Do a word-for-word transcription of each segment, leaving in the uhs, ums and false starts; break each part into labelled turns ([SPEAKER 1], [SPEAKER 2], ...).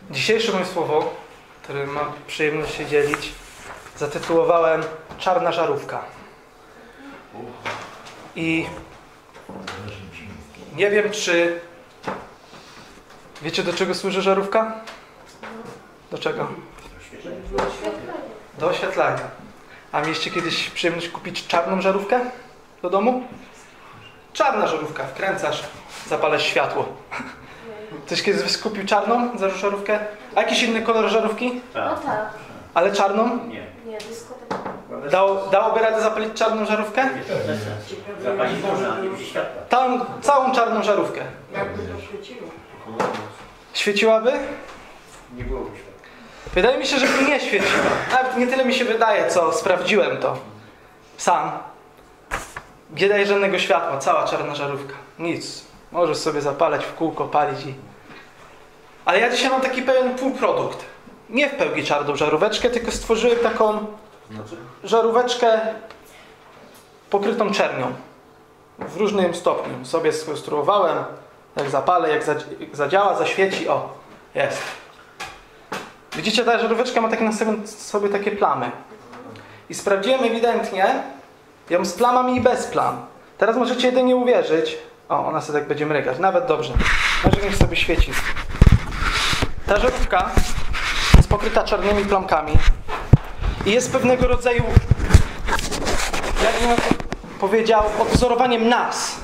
[SPEAKER 1] Dzisiejsze moje słowo, którym mam przyjemność się dzielić, zatytułowałem Czarna żarówka. I nie wiem, czy wiecie, do czego służy żarówka? Do czego? Do oświetlania. A mieliście kiedyś przyjemność kupić czarną żarówkę do domu? Czarna żarówka, wkręcasz, zapalasz światło. Ktoś kiedyś kupił czarną żarówkę? A jakiś inny kolor żarówki?
[SPEAKER 2] No tak.
[SPEAKER 1] Ale czarną?
[SPEAKER 2] Nie. Nie, dyskoteka.
[SPEAKER 1] Dało, dałoby radę zapalić czarną żarówkę?
[SPEAKER 2] Zapalić można, nie musi światła.
[SPEAKER 1] Tam całą czarną żarówkę.
[SPEAKER 3] Jakby to świeciło.
[SPEAKER 1] Świeciłaby?
[SPEAKER 2] Nie byłoby światła.
[SPEAKER 1] Wydaje mi się, że by nie świeciła. Nawet nie tyle mi się wydaje, co sprawdziłem to sam. Nie daje żadnego światła, cała czarna żarówka. Nic. Możesz sobie zapalać w kółko, palić i... Ale ja dzisiaj mam taki pełen półprodukt. Nie w pełni czarną żaróweczkę, tylko stworzyłem taką żaróweczkę pokrytą czernią. W różnym stopniu. Sobie skonstruowałem. Jak zapalę, jak zadziała, zaświeci. O, jest. Widzicie, ta żaróweczka ma takie na sobie, sobie takie plamy. I sprawdziłem ewidentnie ją z plamami i bez plam. Teraz możecie jedynie uwierzyć. O, ona sobie tak będzie mrygać. Nawet dobrze. Może niech sobie świeci. Ta żarówka jest pokryta czarnymi plamkami. I jest pewnego rodzaju, jakbym powiedział, odwzorowaniem nas.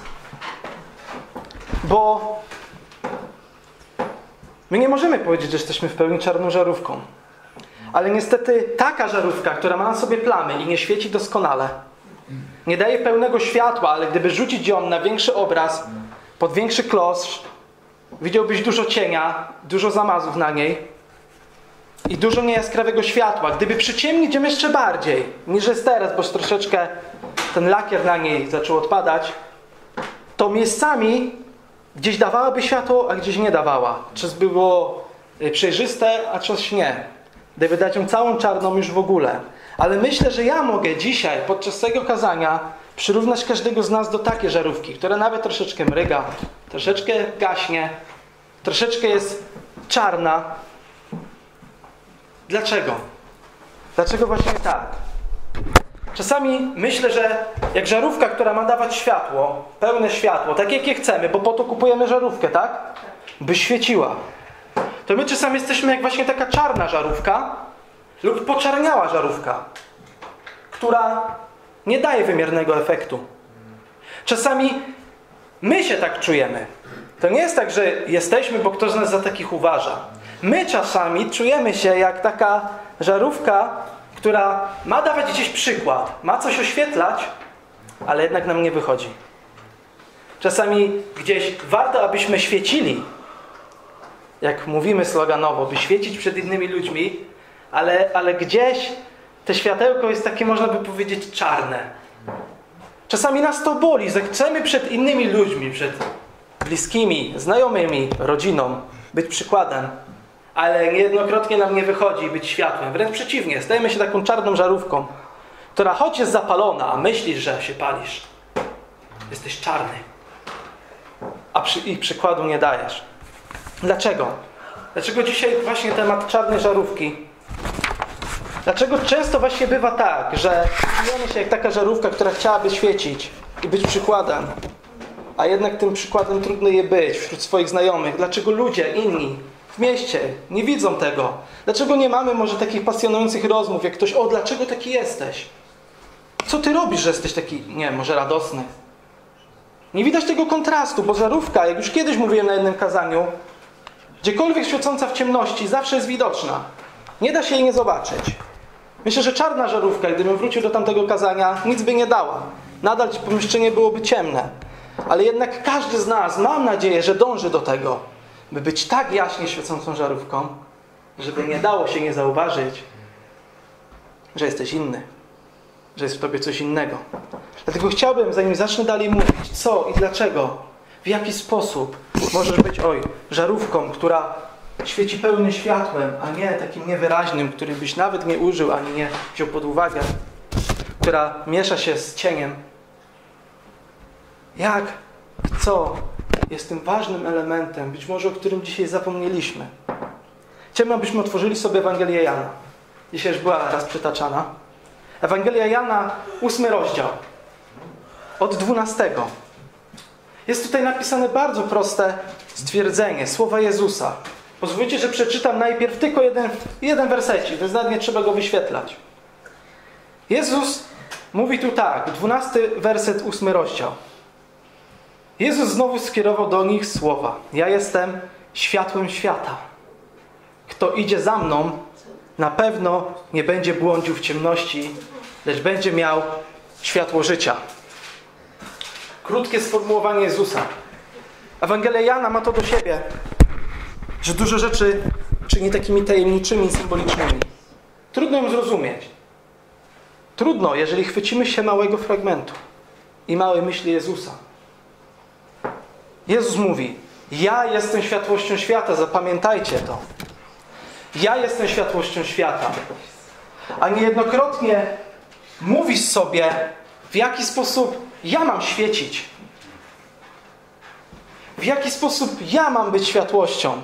[SPEAKER 1] Bo my nie możemy powiedzieć, że jesteśmy w pełni czarną żarówką. Ale niestety taka żarówka, która ma na sobie plamy i nie świeci doskonale, nie daje pełnego światła, ale gdyby rzucić ją na większy obraz, pod większy klosz, widziałbyś dużo cienia, dużo zamazów na niej i dużo niejaskrawego światła. Gdyby przyciemnić ją jeszcze bardziej, niż jest teraz, bo troszeczkę ten lakier na niej zaczął odpadać, to miejscami gdzieś dawałaby światło, a gdzieś nie dawała. Coś było przejrzyste, a coś nie. Gdyby dać ją całą czarną już w ogóle. Ale myślę, że ja mogę dzisiaj, podczas tego kazania, przyrównać każdego z nas do takiej żarówki, która nawet troszeczkę mryga, troszeczkę gaśnie, troszeczkę jest czarna. Dlaczego? Dlaczego właśnie tak? Czasami myślę, że jak żarówka, która ma dawać światło, pełne światło, tak jakie chcemy, bo po to kupujemy żarówkę, tak? By świeciła. To my czasami jesteśmy jak właśnie taka czarna żarówka lub poczarniała żarówka, która nie daje wymiernego efektu. Czasami my się tak czujemy. To nie jest tak, że jesteśmy, bo ktoś z nas za takich uważa. My czasami czujemy się jak taka żarówka, która ma dawać gdzieś przykład, ma coś oświetlać, ale jednak nam nie wychodzi. Czasami gdzieś warto, abyśmy świecili, jak mówimy sloganowo, by świecić przed innymi ludźmi, ale, ale gdzieś te światełko jest takie, można by powiedzieć, czarne. Czasami nas to boli, że chcemy przed innymi ludźmi, przed bliskimi, znajomymi, rodziną być przykładem, ale niejednokrotnie nam nie wychodzi być światłem. Wręcz przeciwnie, stajemy się taką czarną żarówką, która choć jest zapalona, a myślisz, że się palisz, jesteś czarny, a przy, ich przykładu nie dajesz. Dlaczego? Dlaczego dzisiaj właśnie temat czarnej żarówki? Dlaczego często właśnie bywa tak, że czujemy się jak taka żarówka, która chciałaby świecić i być przykładem, a jednak tym przykładem trudno je być wśród swoich znajomych? Dlaczego ludzie inni w mieście nie widzą tego? Dlaczego nie mamy może takich pasjonujących rozmów, jak ktoś, o, dlaczego taki jesteś? Co ty robisz, że jesteś taki, nie, może radosny? Nie widać tego kontrastu, bo żarówka, jak już kiedyś mówiłem na jednym kazaniu, gdziekolwiek świecąca w ciemności, zawsze jest widoczna. Nie da się jej nie zobaczyć. Myślę, że czarna żarówka, gdybym wrócił do tamtego kazania, nic by nie dała. Nadal pomieszczenie byłoby ciemne. Ale jednak każdy z nas, mam nadzieję, że dąży do tego, by być tak jaśnie świecącą żarówką, żeby nie dało się nie zauważyć, że jesteś inny. Że jest w tobie coś innego. Dlatego chciałbym, zanim zacznę dalej mówić, co i dlaczego, w jaki sposób możesz być, oj, żarówką, która świeci pełnym światłem, a nie takim niewyraźnym, który byś nawet nie użył, ani nie wziął pod uwagę, która miesza się z cieniem. Jak i co jest tym ważnym elementem, być może o którym dzisiaj zapomnieliśmy. Chciałbym, abyśmy otworzyli sobie Ewangelię Jana. Dzisiaj już była raz przytaczana. Ewangelia Jana, ósmy rozdział. Od dwunastego. Jest tutaj napisane bardzo proste stwierdzenie, słowa Jezusa. Pozwólcie, że przeczytam najpierw tylko jeden, jeden wersecik, więc nawet nie trzeba go wyświetlać. Jezus mówi tu tak, dwunasty werset, ósmy rozdział. Jezus znowu skierował do nich słowa. Ja jestem światłem świata. Kto idzie za mną, na pewno nie będzie błądził w ciemności, lecz będzie miał światło życia. Krótkie sformułowanie Jezusa. Ewangelia Jana ma to do siebie, że dużo rzeczy czyni takimi tajemniczymi, symbolicznymi. Trudno ją zrozumieć. Trudno, jeżeli chwycimy się małego fragmentu i małej myśli Jezusa. Jezus mówi, ja jestem światłością świata, zapamiętajcie to. Ja jestem światłością świata. A niejednokrotnie mówisz sobie, w jaki sposób ja mam świecić. W jaki sposób ja mam być światłością.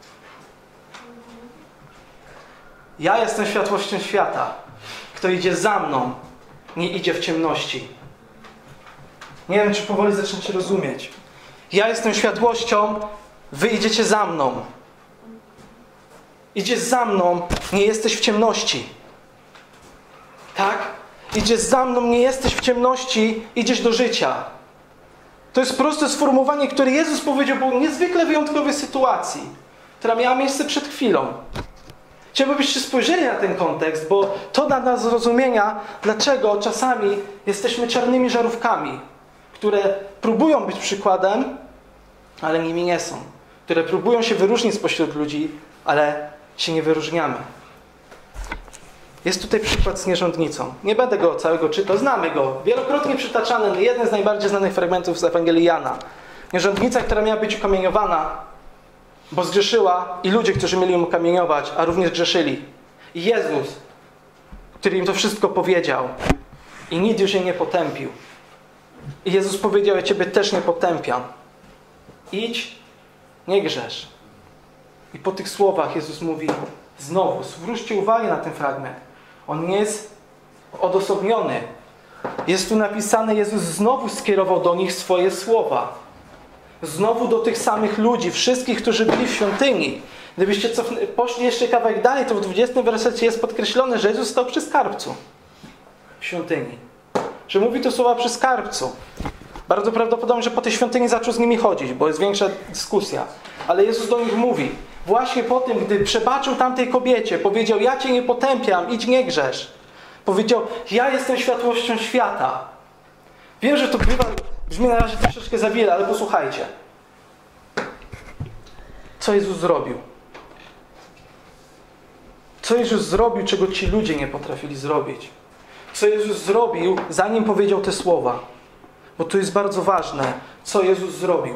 [SPEAKER 1] Ja jestem światłością świata. Kto idzie za mną, nie idzie w ciemności. Nie wiem, czy powoli zaczniecie rozumieć. Ja jestem światłością, wy idziecie za mną. Idziesz za mną, nie jesteś w ciemności. Tak? Idziesz za mną, nie jesteś w ciemności, idziesz do życia. To jest proste sformułowanie, które Jezus powiedział po niezwykle wyjątkowej sytuacji, która miała miejsce przed chwilą. Chciałbym, byście spojrzeli na ten kontekst, bo to da nas zrozumienia, dlaczego czasami jesteśmy czarnymi żarówkami, które próbują być przykładem, ale nimi nie są. Które próbują się wyróżnić spośród ludzi, ale się nie wyróżniamy. Jest tutaj przykład z nierządnicą. Nie będę go całego czytał, znamy go. Wielokrotnie przytaczany, jeden z najbardziej znanych fragmentów z Ewangelii Jana. Nierządnica, która miała być ukamieniowana, bo zgrzeszyła i ludzie, którzy mieli ją ukamieniować, a również grzeszyli. I Jezus, który im to wszystko powiedział i nic już jej nie potępił. I Jezus powiedział, ja Ciebie też nie potępiam. Idź, nie grzesz. I po tych słowach Jezus mówi, znowu, zwróćcie uwagę na ten fragment. On nie jest odosobniony. Jest tu napisane, Jezus znowu skierował do nich swoje słowa. Znowu do tych samych ludzi, wszystkich, którzy byli w świątyni. Gdybyście cofnę, poszli jeszcze kawałek dalej, to w dwudziestym wersecie jest podkreślone, że Jezus stał przy skarbcu w świątyni. Że mówi to słowa przy skarbcu. Bardzo prawdopodobne, że po tej świątyni zaczął z nimi chodzić, bo jest większa dyskusja. Ale Jezus do nich mówi, właśnie po tym, gdy przebaczył tamtej kobiecie, powiedział, ja Cię nie potępiam, idź nie grzesz. Powiedział, ja jestem światłością świata. Wiem, że to bywa, brzmi na razie troszeczkę za wiele, ale posłuchajcie. Co Jezus zrobił? Co Jezus zrobił, czego ci ludzie nie potrafili zrobić? Co Jezus zrobił, zanim powiedział te słowa? Bo to jest bardzo ważne, co Jezus zrobił.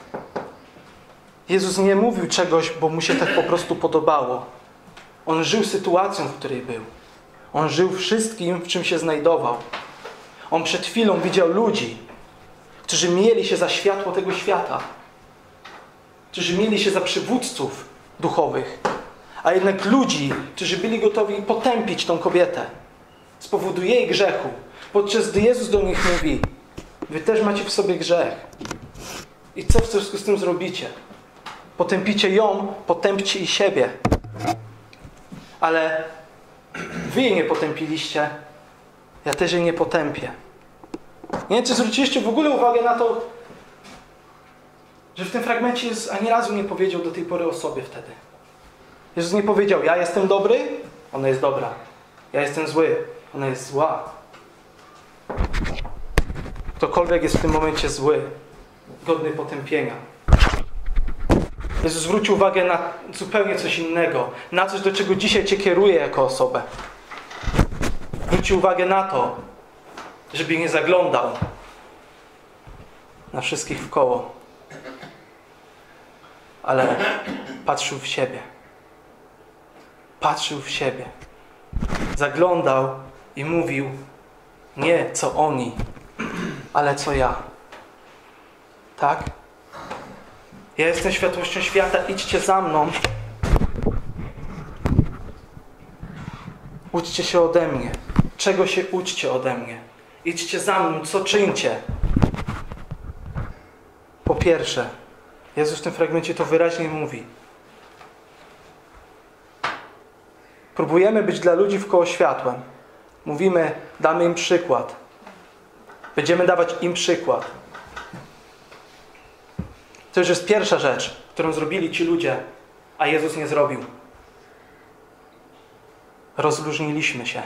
[SPEAKER 1] Jezus nie mówił czegoś, bo mu się tak po prostu podobało. On żył sytuacją, w której był. On żył wszystkim, w czym się znajdował. On przed chwilą widział ludzi, którzy mieli się za światło tego świata. Którzy mieli się za przywódców duchowych. A jednak ludzi, którzy byli gotowi potępić tą kobietę z powodu jej grzechu. Podczas gdy Jezus do nich mówi, wy też macie w sobie grzech. I co w związku z tym zrobicie? Potępicie ją, potępcie i siebie. Ale wy jej nie potępiliście, ja też jej nie potępię. Nie wiem, czy zwróciliście w ogóle uwagę na to, że w tym fragmencie Jezus ani razu nie powiedział do tej pory o sobie wtedy. Jezus nie powiedział, ja jestem dobry, ona jest dobra. Ja jestem zły, ona jest zła. Ktokolwiek jest w tym momencie zły, godny potępienia. Jezus zwrócił uwagę na zupełnie coś innego. Na coś, do czego dzisiaj Cię kieruje jako osobę. Zwrócił uwagę na to, żeby nie zaglądał na wszystkich wkoło, ale patrzył w siebie. Patrzył w siebie. Zaglądał i mówił, nie co oni, ale co ja. Tak? Ja jestem światłością świata, idźcie za mną. Uczcie się ode mnie. Czego się uczcie ode mnie? Idźcie za mną, co czyńcie? Po pierwsze, Jezus w tym fragmencie to wyraźnie mówi. Próbujemy być dla ludzi wkoło światłem. Mówimy, damy im przykład. Będziemy dawać im przykład. To już jest pierwsza rzecz, którą zrobili ci ludzie, a Jezus nie zrobił. Rozluźniliśmy się.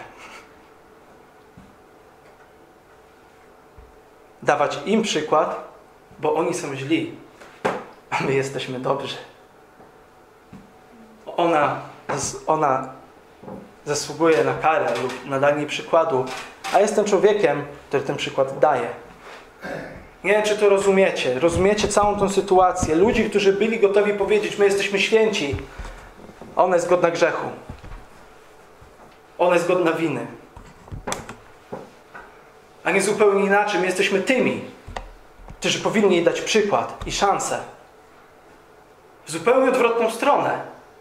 [SPEAKER 1] Dawać im przykład, bo oni są źli, a my jesteśmy dobrzy. Ona, ona zasługuje na karę lub na danie przykładu, a jestem człowiekiem, który ten przykład daje. Nie wiem, czy to rozumiecie. Rozumiecie całą tą sytuację. Ludzi, którzy byli gotowi powiedzieć, my jesteśmy święci, a ona jest godna grzechu. Ona jest godna winy. A nie zupełnie inaczej. My jesteśmy tymi, którzy powinni jej dać przykład i szansę. W zupełnie odwrotną stronę.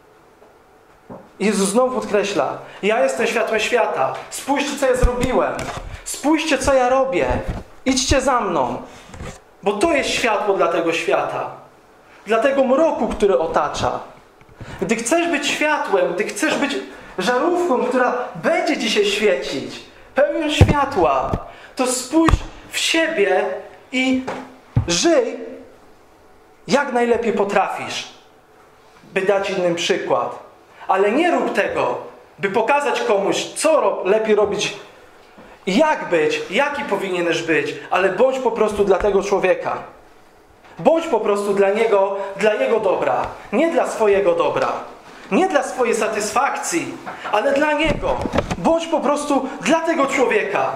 [SPEAKER 1] Jezus znowu podkreśla, ja jestem światłem świata. Spójrzcie, co ja zrobiłem. Spójrzcie, co ja robię. Idźcie za mną. Bo to jest światło dla tego świata. Dla tego mroku, który otacza. Gdy chcesz być światłem, gdy chcesz być żarówką, która będzie dzisiaj świecić, pełnią światła, to spójrz w siebie i żyj jak najlepiej potrafisz, by dać innym przykład. Ale nie rób tego, by pokazać komuś, co ro- lepiej robić i jak być, jaki powinieneś być, ale bądź po prostu dla tego człowieka. Bądź po prostu dla niego, dla jego dobra, nie dla swojego dobra. Nie dla swojej satysfakcji, ale dla niego. Bądź po prostu dla tego człowieka.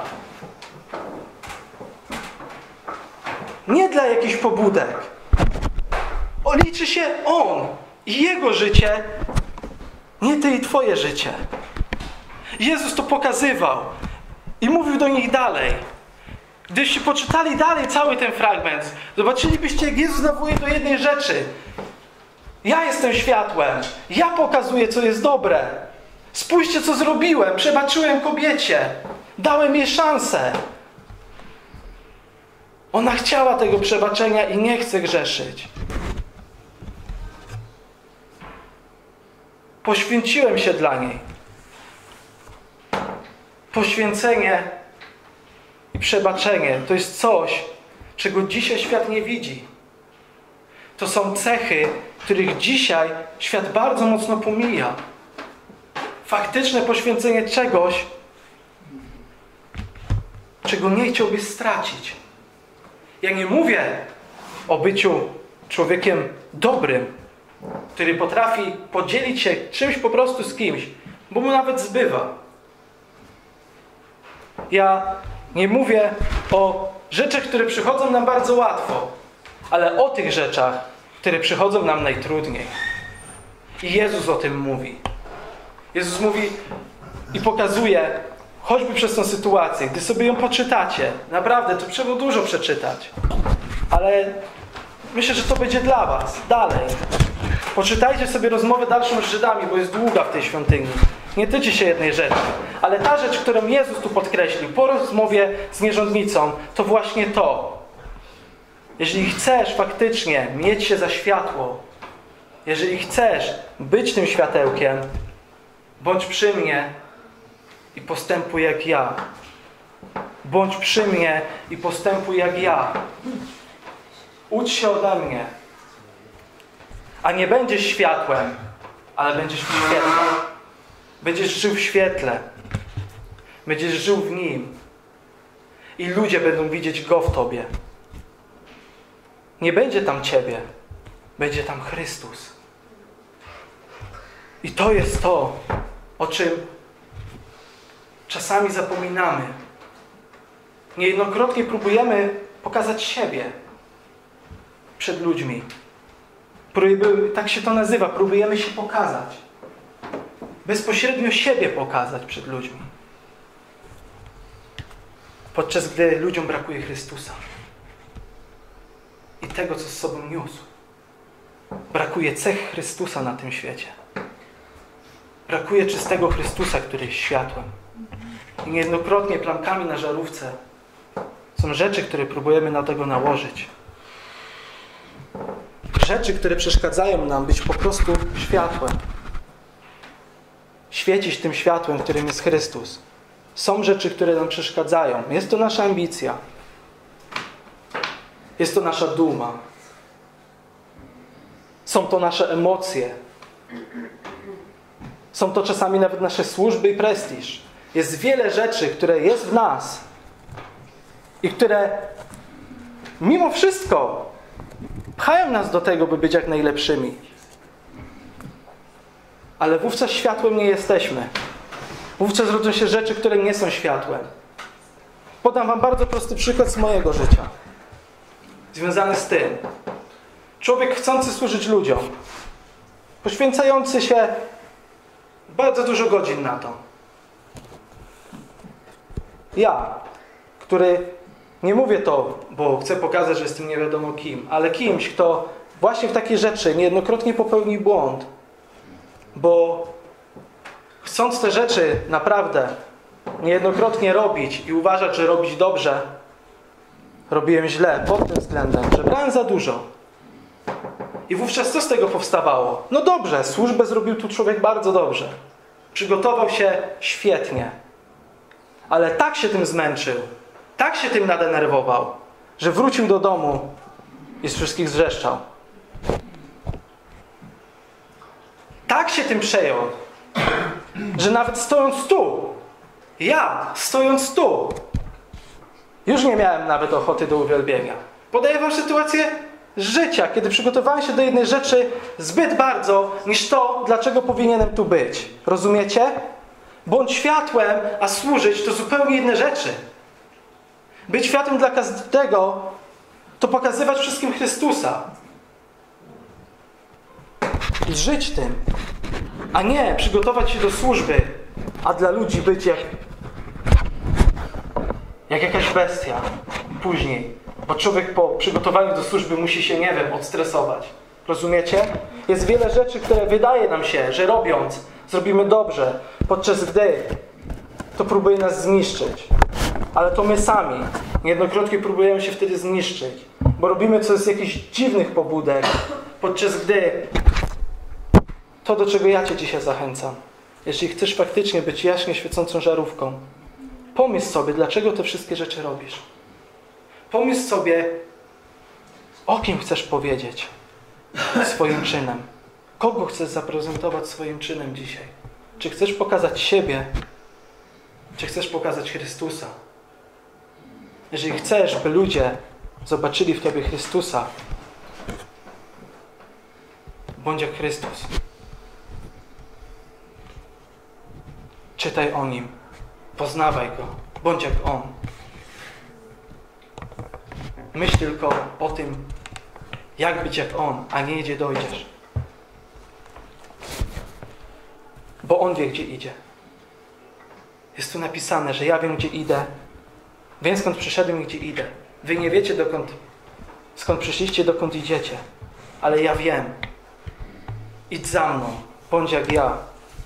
[SPEAKER 1] Nie dla jakichś pobudek. O, liczy się on i jego życie, nie ty i twoje życie. Jezus to pokazywał i mówił do nich dalej. Gdybyście poczytali dalej cały ten fragment, zobaczylibyście, jak Jezus nawołuje do jednej rzeczy. Ja jestem światłem. Ja pokazuję, co jest dobre. Spójrzcie, co zrobiłem. Przebaczyłem kobiecie. Dałem jej szansę. Ona chciała tego przebaczenia i nie chce grzeszyć. Poświęciłem się dla niej. Poświęcenie i przebaczenie to jest coś, czego dzisiaj świat nie widzi. To są cechy, których dzisiaj świat bardzo mocno pomija. Faktyczne poświęcenie czegoś, czego nie chciałbyś stracić. Ja nie mówię o byciu człowiekiem dobrym, który potrafi podzielić się czymś po prostu z kimś, bo mu nawet zbywa. Ja nie mówię o rzeczach, które przychodzą nam bardzo łatwo, ale o tych rzeczach, które przychodzą nam najtrudniej. I Jezus o tym mówi. Jezus mówi i pokazuje, choćby przez tą sytuację, gdy sobie ją poczytacie, naprawdę, to trzeba dużo przeczytać. Ale myślę, że to będzie dla was. Dalej. Poczytajcie sobie rozmowę dalszą z Żydami, bo jest długa w tej świątyni. Nie tyczy się jednej rzeczy. Ale ta rzecz, którą Jezus tu podkreślił po rozmowie z nierządnicą, to właśnie to. Jeżeli chcesz faktycznie mieć się za światło, jeżeli chcesz być tym światełkiem, bądź przy mnie i postępuj jak ja. Bądź przy mnie i postępuj jak ja. Ucz się ode mnie. A nie będziesz światłem, ale będziesz w świetle. Będziesz żył w świetle. Będziesz żył w Nim. I ludzie będą widzieć Go w Tobie. Nie będzie tam Ciebie. Będzie tam Chrystus. I to jest to, o czym czasami zapominamy. Niejednokrotnie próbujemy pokazać siebie przed ludźmi. Próbujemy, tak się to nazywa, próbujemy się pokazać. Bezpośrednio siebie pokazać przed ludźmi. Podczas gdy ludziom brakuje Chrystusa. I tego, co z sobą niósł. Brakuje cech Chrystusa na tym świecie. Brakuje czystego Chrystusa, który jest światłem. I niejednokrotnie plamkami na żarówce są rzeczy, które próbujemy na tego nałożyć. Rzeczy, które przeszkadzają nam być po prostu światłem. Świecić tym światłem, którym jest Chrystus. Są rzeczy, które nam przeszkadzają. Jest to nasza ambicja. Jest to nasza duma. Są to nasze emocje. Są to czasami nawet nasze służby i prestiż. Jest wiele rzeczy, które jest w nas i które mimo wszystko pchają nas do tego, by być jak najlepszymi. Ale wówczas światłem nie jesteśmy. Wówczas rodzą się rzeczy, które nie są światłem. Podam wam bardzo prosty przykład z mojego życia. Związany z tym. Człowiek chcący służyć ludziom. Poświęcający się bardzo dużo godzin na to. Ja, który, nie mówię to, bo chcę pokazać, że jestem nie wiadomo kim, ale kimś, kto właśnie w takie rzeczy niejednokrotnie popełnił błąd. Bo chcąc te rzeczy naprawdę niejednokrotnie robić i uważać, że robić dobrze, robiłem źle pod tym względem, że brałem za dużo. I wówczas co z tego powstawało? No dobrze, służbę zrobił tu człowiek bardzo dobrze. Przygotował się świetnie. Ale tak się tym zmęczył, tak się tym nadenerwował, że wrócił do domu i z wszystkich zrzeszczał. Tak się tym przejął, że nawet stojąc tu, ja stojąc tu, już nie miałem nawet ochoty do uwielbienia. Podaję wam sytuację z życia, kiedy przygotowałem się do jednej rzeczy zbyt bardzo, niż to, dlaczego powinienem tu być. Rozumiecie? Bądź światłem, a służyć to zupełnie inne rzeczy. Być światłem dla każdego to pokazywać wszystkim Chrystusa. I żyć tym. A nie przygotować się do służby, a dla ludzi być jak, jak jakaś bestia. Później. Bo człowiek po przygotowaniu do służby musi się, nie wiem, odstresować. Rozumiecie? Jest wiele rzeczy, które wydaje nam się, że robiąc, zrobimy dobrze, podczas gdy to próbuje nas zniszczyć. Ale to my sami niejednokrotnie próbujemy się wtedy zniszczyć. Bo robimy coś z jakichś dziwnych pobudek, podczas gdy to, do czego ja Cię dzisiaj zachęcam. Jeśli chcesz faktycznie być jaśnie świecącą żarówką, pomyśl sobie, dlaczego te wszystkie rzeczy robisz. Pomyśl sobie, o kim chcesz powiedzieć swoim czynem. Kogo chcesz zaprezentować swoim czynem dzisiaj? Czy chcesz pokazać siebie, czy chcesz pokazać Chrystusa? Jeżeli chcesz, by ludzie zobaczyli w Tobie Chrystusa, bądź jak Chrystus. Czytaj o Nim. Poznawaj Go. Bądź jak On. Myśl tylko o tym, jak być jak On, a nie gdzie dojdziesz. Bo On wie, gdzie idzie. Jest tu napisane, że ja wiem, gdzie idę. Wiem, skąd przyszedłem i gdzie idę. Wy nie wiecie, dokąd, skąd przyszliście, dokąd idziecie. Ale ja wiem. Idź za mną. Bądź jak ja.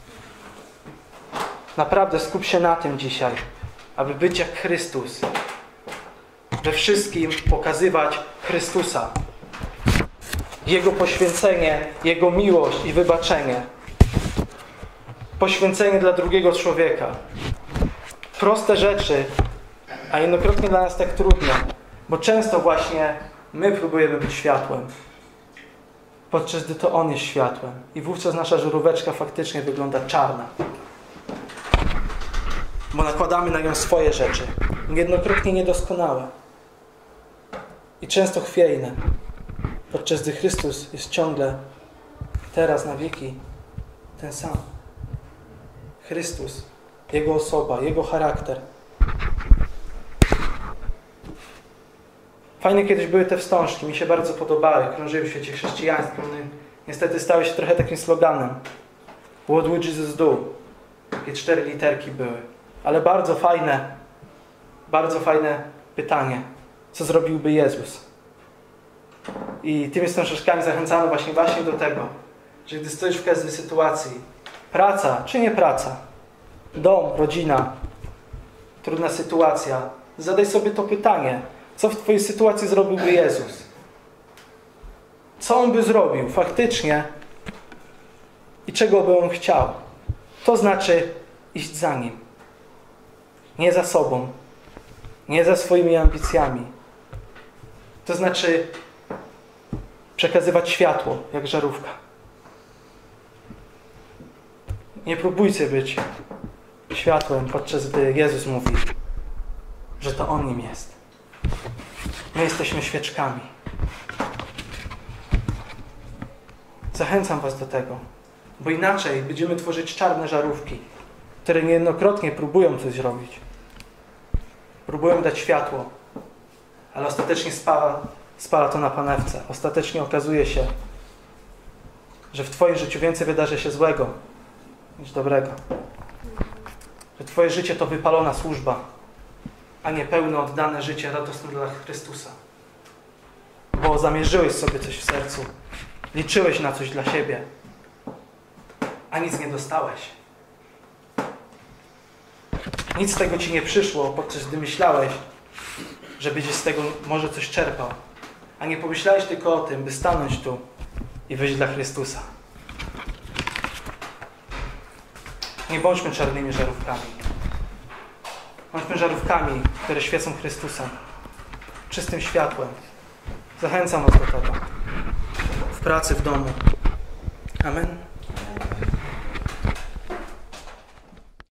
[SPEAKER 1] Naprawdę skup się na tym dzisiaj, aby być jak Chrystus. We wszystkim pokazywać Chrystusa. Jego poświęcenie, Jego miłość i wybaczenie. Poświęcenie dla drugiego człowieka. Proste rzeczy, a jednokrotnie dla nas tak trudne, bo często właśnie my próbujemy być światłem, podczas gdy to On jest światłem. I wówczas nasza żaróweczka faktycznie wygląda czarna. Bo nakładamy na nią swoje rzeczy, niejednokrotnie niedoskonałe i często chwiejne, podczas gdy Chrystus jest ciągle, teraz na wieki, ten sam. Chrystus, Jego osoba, Jego charakter. Fajne kiedyś były te wstążki, mi się bardzo podobały, krążyły w świecie chrześcijańskim. One niestety stały się trochę takim sloganem. What would Jesus do? Takie cztery literki były. Ale bardzo fajne, bardzo fajne pytanie. Co zrobiłby Jezus? I tymi wstążkami zachęcamy właśnie, właśnie do tego, że gdy stoisz w każdej sytuacji, Praca czy nie praca? Dom, rodzina, trudna sytuacja. Zadaj sobie to pytanie. Co w twojej sytuacji zrobiłby Jezus? Co On by zrobił faktycznie i czego by On chciał? To znaczy iść za Nim. Nie za sobą. Nie za swoimi ambicjami. To znaczy przekazywać światło, jak żarówka. Nie próbujcie być światłem, podczas gdy Jezus mówi, że to On nim jest. My jesteśmy świeczkami. Zachęcam was do tego, bo inaczej będziemy tworzyć czarne żarówki, które niejednokrotnie próbują coś zrobić. Próbują dać światło, ale ostatecznie spala, spala to na panewce. Ostatecznie okazuje się, że w twoim życiu więcej wydarzy się złego niż dobrego. Że twoje życie to wypalona służba, a nie pełne, oddane życie radosne dla Chrystusa. Bo zamierzyłeś sobie coś w sercu, liczyłeś na coś dla siebie, a nic nie dostałeś. Nic z tego ci nie przyszło, podczas gdy myślałeś, że będziesz z tego może coś czerpał, a nie pomyślałeś tylko o tym, by stanąć tu i wyjść dla Chrystusa. Nie bądźmy czarnymi żarówkami. Bądźmy żarówkami, które świecą Chrystusem, czystym światłem. Zachęcam was do tego. W pracy, w domu. Amen.